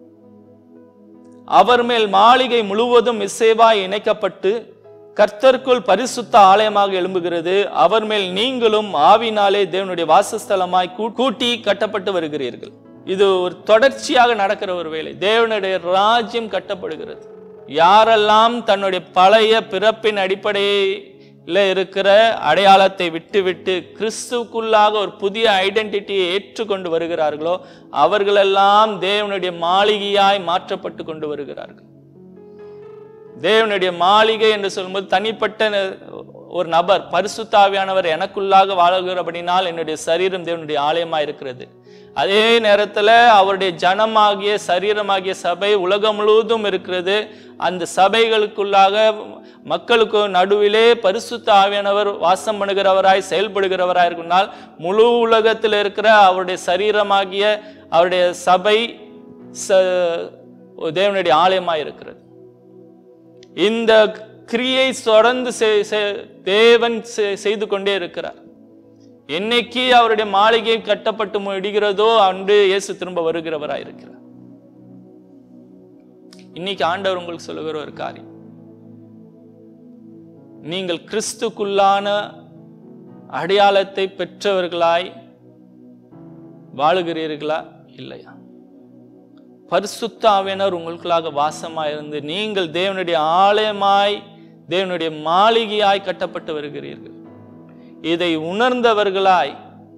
அவர் மேல் மாளிகை முழுவதும் இசைவாய் இணைக்கப்பட்டு கர்த்தருக்குள் பரிசுத்த ஆலயமாக எழும்புகிறது. அவர் மேல் நீங்களும் ஆவினாலே தேவனுடைய வாசஸ்தலமாய் கூட்டி கட்டப்பட்டு வருகிறீர்கள். இது ஒரு தொடர்ச்சியாக நடக்கிற ஒரு வேலை. தேவனுடைய ராஜ்யம் கட்டப்படுகிறது. யாரெல்லாம் தன்னுடைய பழைய பிறப்பின் அடிப்படையில் இருக்கிற அடையாளத்தை விட்டு கிறிஸ்துவுக்குள்ளாக ஒரு புதிய ஐடென்டிட்டியை ஏற்றுக்கொண்டு வருகிறார்களோ அவர்களெல்லாம் தேவனுடைய மாளிகையாய் மாற்றப்பட்டு கொண்டு வருகிறார்கள். தேவனுடைய மாளிகை என்று சொல்லும்போது தனிப்பட்ட ஒரு நபர், பரிசுத்த ஆவியானவர் எனக்குள்ளாக வாழ்கிறபடினால் என்னுடைய சரீரம் தேவனுடைய ஆலயமாக இருக்கிறது. அதே நேரத்தில் அவருடைய ஜனமாகிய சரீரமாகிய சபை உலகம் முழுவதும் இருக்கிறது. அந்த சபைகளுக்குள்ளாக மக்களுக்கு நடுவிலே பரிசுத்த ஆவியானவர் வாசம் பண்ணுகிறவராய் செயல்படுகிறவராய் இருக்கிறால் முழு உலகத்தில் இருக்கிற அவருடைய சரீரமாகிய அவருடைய சபை தேவனுடைய ஆலயமாய் இருக்கிறது. இந்த கிரியை தொடர்ந்து தேவன் செய்து கொண்டே இருக்கிறார். என்னைக்கு அவருடைய மாளிகை கட்டப்பட்டு முடிகிறதோ அன்று இயேசு திரும்ப வருகிறவராய் இருக்கிறார். இன்னைக்கு ஆண்டவர் உங்களுக்கு சொல்லுகிற ஒரு காரியம், நீங்கள் கிறிஸ்துக்குள்ளான அடையாளத்தை பெற்றவர்களாய் வாழுகிறீர்களா இல்லையா? பரிசுத்த ஆவியானவர் உங்களுக்குள்ளாக வாசமாயிருந்து நீங்கள் தேவனுடைய ஆலயமாய் தேவனுடைய மாளிகையாய் கட்டப்பட்டு வருகிறீர்கள். இதை உணர்ந்தவர்களாய்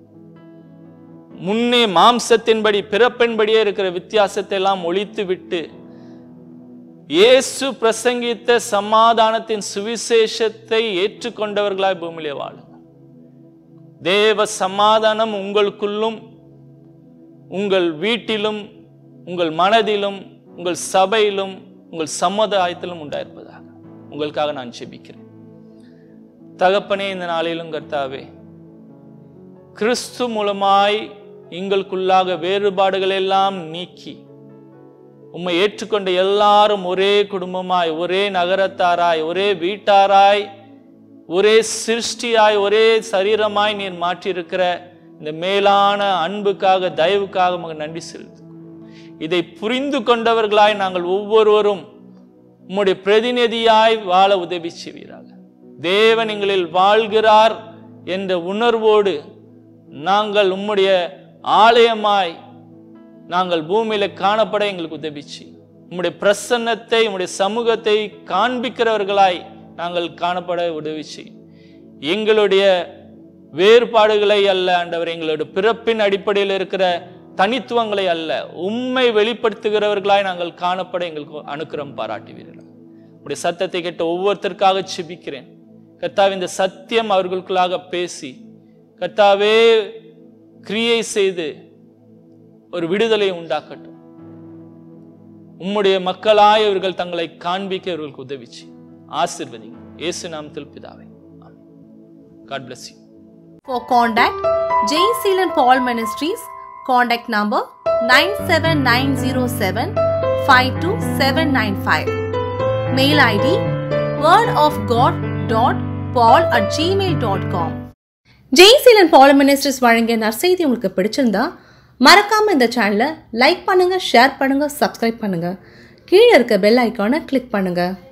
முன்னே மாம்சத்தின்படி பிறப்பின்படியே இருக்கிற வித்தியாசத்தை எல்லாம் ஒழித்து விட்டு இயேசு பிரசங்கித்த சமாதானத்தின் சுவிசேஷத்தை ஏற்றுக்கொண்டவர்களாய் பூமியிலே வாழுங்க. தேவ சமாதானம் உங்களுக்குள்ளும் உங்கள் வீட்டிலும் உங்கள் மனதிலும் உங்கள் சபையிலும் உங்கள் சமுதாயத்திலும் உண்டாயிருப்பதாக உங்களுக்காக நான் ஜெபிக்கிறேன். தகப்பனே, இந்த நாளிலும் கர்த்தாவே, கிறிஸ்து மூலமாய் எங்களுக்குள்ளாக வேறுபாடுகள் எல்லாம் நீக்கி உம்மை ஏற்றுக்கொண்ட எல்லாரும் ஒரே குடும்பமாய், ஒரே நகரத்தாராய், ஒரே வீட்டாராய், ஒரே சிருஷ்டியாய், ஒரே சரீரமாய் நீர் மாற்றியிருக்கிற இந்த மேலான அன்புக்காக தயவுக்காக உமக்கு நன்றி செலுத்து. இதை புரிந்து கொண்டவர்களாய் நாங்கள் ஒவ்வொருவரும் உம்முடைய பிரதிநிதியாய் வாழ உதவி செய்வீராக. தேவன் எங்களில் வாழ்கிறார் என்ற உணர்வோடு நாங்கள் உம்முடைய ஆலயமாய் நாங்கள் பூமியில காணப்பட எங்களுக்கு உதவி செய்யும். உம்முடைய பிரசன்னத்தை உம்முடைய சமூகத்தை காண்பிக்கிறவர்களாய் நாங்கள் காணப்பட உதவி செய்யும். எங்களுடைய வேறுபாடுகளை அல்ல ஆண்டவர், எங்களுடைய பிறப்பின் அடிப்படையில் இருக்கிற தனித்துவங்களை அல்ல, உம்மை வெளிப்படுத்துகிறவர்களாய் நாங்கள் காணப்பட எங்களுக்கு அனுக்கிரகம் பாராட்டுவீர்கள். உடைய சத்தத்தை கேட்ட ஒவ்வொருத்தருக்காக ஜெபிக்கிறேன் கர்த்தாவே. இந்த சத்தியம் அவர்களுக்குள்ளாக பேசி கர்த்தாவே கிரியை செய்து ஒரு விடுதலை உண்டாக்கட்டும். உம்முடைய மக்களாய் இவர்கள் தங்களை காண்பிக்க இவர்களுக்கு உதவிச்சு ஆசீர்வதிங்க. இயேசு நாமத்தில் பிதாவே, ஆமென். God bless you. For contact Jayaseelan Paul Ministries, contact number 97907522795. Mail ID wordofgod.paul@gmail.com. Jayaseelan Paul Ministries வழங்கிய நற்செய்தி உங்களுக்கு பிடிச்சிருந்தா மறக்காம இந்த சேனலை லைக் பண்ணுங்க, ஷேர் பண்ணுங்க, சப்ஸ்கிரைப் பண்ணுங்க. கீழே இருக்க பெல் ஐகானை கிளிக் பண்ணுங்க.